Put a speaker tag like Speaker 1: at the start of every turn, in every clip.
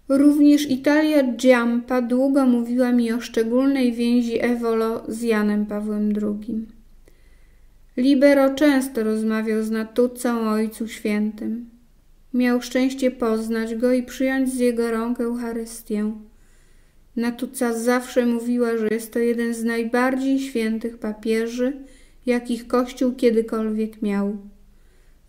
Speaker 1: Również Italia Giampa długo mówiła mi o szczególnej więzi Evolo z Janem Pawłem II. Libero często rozmawiał z Natuzą o Ojcu Świętym. Miał szczęście poznać go i przyjąć z jego rąk Eucharystię. Natuza zawsze mówiła, że jest to jeden z najbardziej świętych papieży, jakich Kościół kiedykolwiek miał. W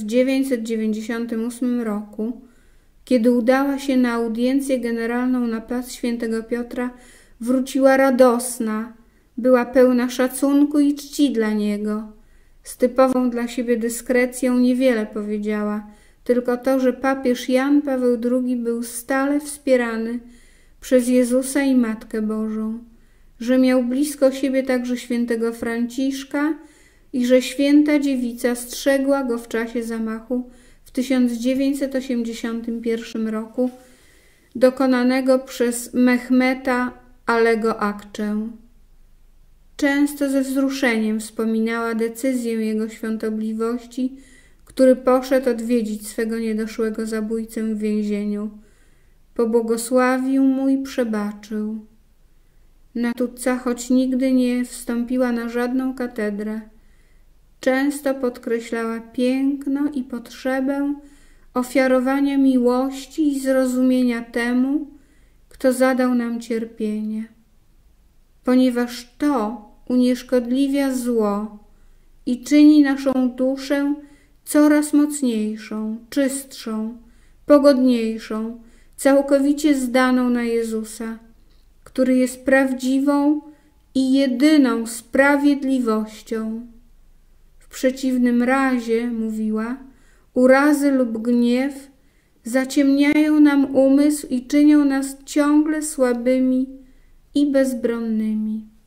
Speaker 1: 1998 roku, kiedy udała się na audiencję generalną na plac Świętego Piotra, wróciła radosna, była pełna szacunku i czci dla niego. Z typową dla siebie dyskrecją niewiele powiedziała, tylko to, że papież Jan Paweł II był stale wspierany przez Jezusa i Matkę Bożą, że miał blisko siebie także świętego Franciszka i że święta dziewica strzegła go w czasie zamachu w 1981 roku dokonanego przez Mehmeta Alego Akczę. Często ze wzruszeniem wspominała decyzję jego świątobliwości, który poszedł odwiedzić swego niedoszłego zabójcę w więzieniu. Pobłogosławił mu i przebaczył. Natuzza, choć nigdy nie wstąpiła na żadną katedrę, często podkreślała piękno i potrzebę ofiarowania miłości i zrozumienia temu, kto zadał nam cierpienie, ponieważ to unieszkodliwia zło i czyni naszą duszę coraz mocniejszą, czystszą, pogodniejszą, całkowicie zdaną na Jezusa, który jest prawdziwą i jedyną sprawiedliwością. W przeciwnym razie, mówiła, urazy lub gniew zaciemniają nam umysł i czynią nas ciągle słabymi i bezbronnymi.